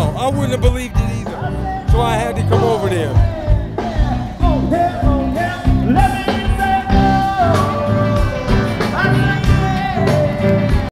I wouldn't have believed it either. So I had to come over there. Oh, yeah, oh, yeah.